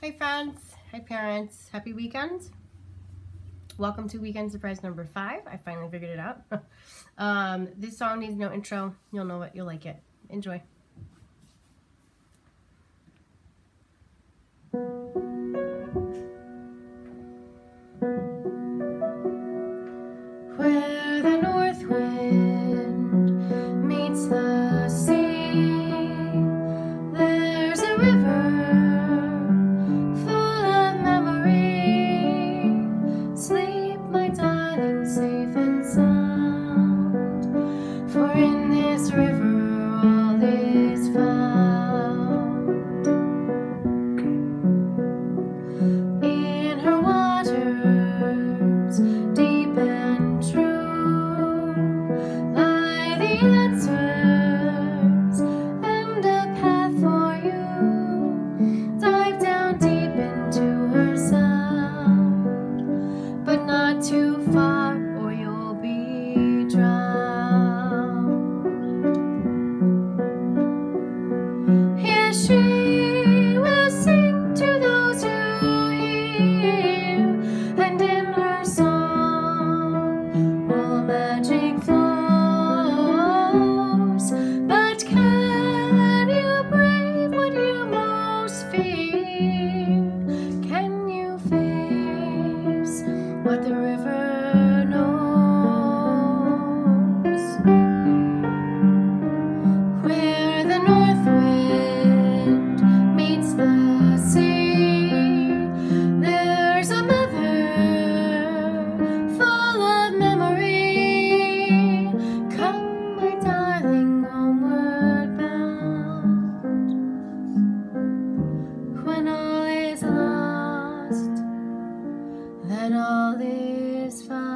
Hi friends, hi parents, happy weekend. Welcome to weekend surprise number 5. I finally figured it out. This song needs no intro. You'll know it, you'll like it. Enjoy. Where the north wind meets the sea, there's a river full of memory. Sleep, my darling, safe and sound, for in this river all is found. In her waters, deep and true, lie the answers and a path for you. Dive down deep into her sound, but not too far or you'll be drowned. Here she will sing to those who hear, and in her song all magic flows. But can you brave what you most fear? Can you face what the river knows? Where the north wind meets the sea, there's a mother full of memory. Come, my darling, homeward bound. When all is lost, then all is found.